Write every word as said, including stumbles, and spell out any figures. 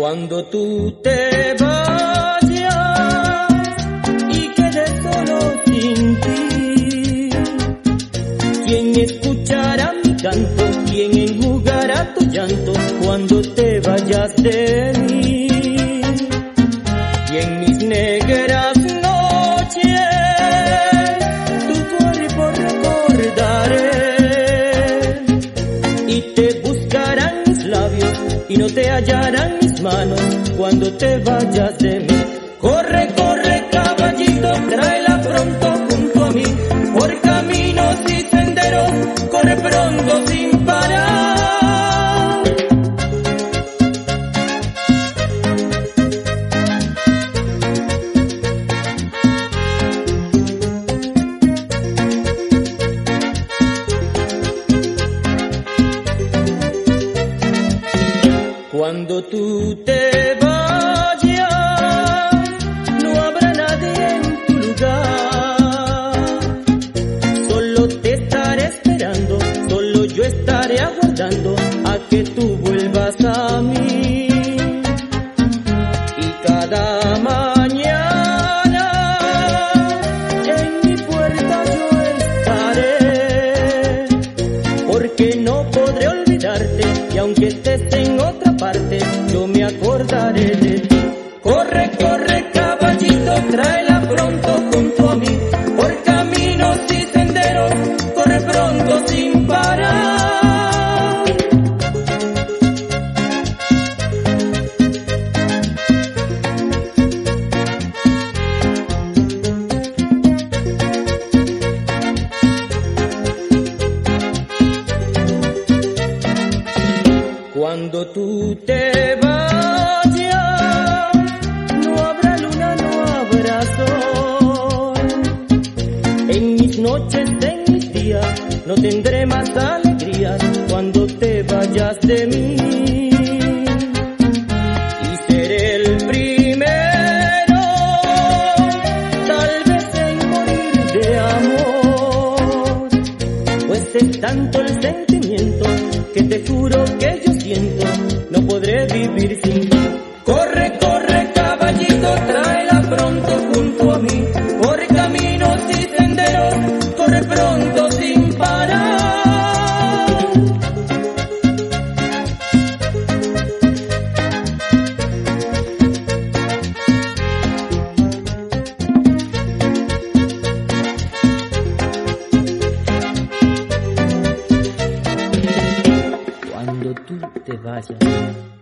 Cuando tú te vayas y quedes solo sin ti, ¿quién escuchará mi canto? ¿Quién enjugará tu llanto cuando te vayas de mí? Y en mis negras noches tu cuerpo recordaré y te buscarán mis labios y no te hallarán mis manos cuando te vayas de mí. Corre, corre, caballito, tráela pronto junto a mí, por caminos y senderos, corre pronto sin parar. Cuando tú te vayas, no habrá nadie en tu lugar. Solo te estaré esperando, solo yo estaré aguardando a que tú vuelvas a mí. Y cada mañana en mi puerta yo estaré, porque no podré olvidarte y aunque estés en otra parte, yo me acordaré de ti. Corre, corre, caballito, tráela pronto junto a mí, por caminos y senderos, corre pronto sin parar. Cuando tú te vayas, no habrá luna, no habrá sol. En mis noches, en mis días, no tendré más alegrías cuando te vayas de mí. Y seré el primero, tal vez en morir de amor, pues es tanto el sentimiento que te juro que yo siento, no podré vivir sin ti. Corre, corre, caballito, tráela pronto junto a mí, por caminos y senderos, corre pronto sin parar. Cuando tú te vayas.